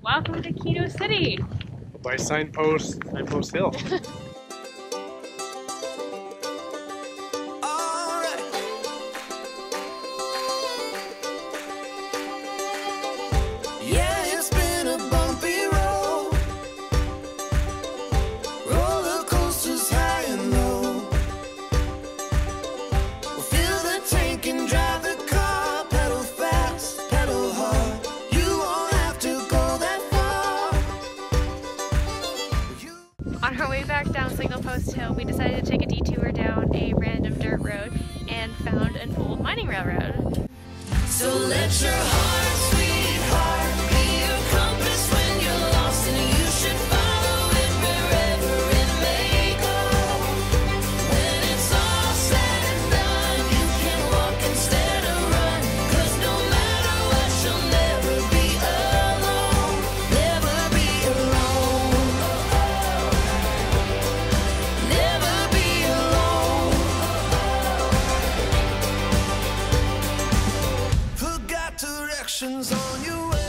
Welcome to Keno City. By Signpost Hill. On our way back down Signal Post Hill, we decided to take a detour down a random dirt road and found an old mining railroad. So let your heart, sweetheart, be your compass when you're lost, and you should follow it wherever it may go. When it's all said and done, you can walk instead of run, 'cause no matter what, you'll never be alone. Never be alone. Never be alone. Forgot directions on your way.